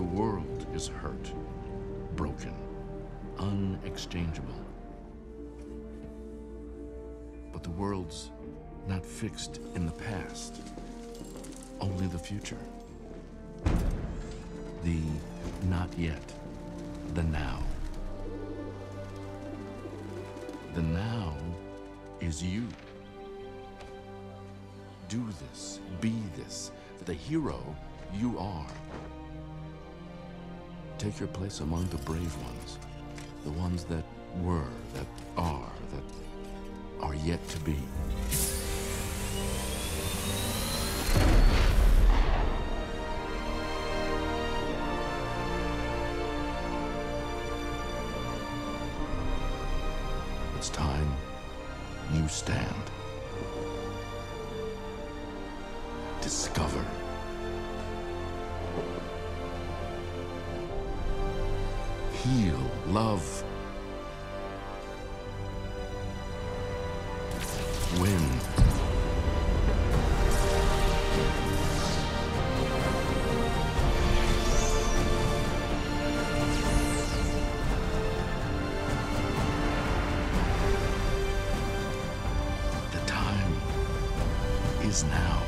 world is hurt, broken, unexchangeable. But the world's not fixed in the past, only the future. The not yet, the now. The now is you. Do this, be this, the hero you are. Take your place among the brave ones, the ones that were, that are yet to be. It's time you stand. Discover. Heal, love. Win. The time is now.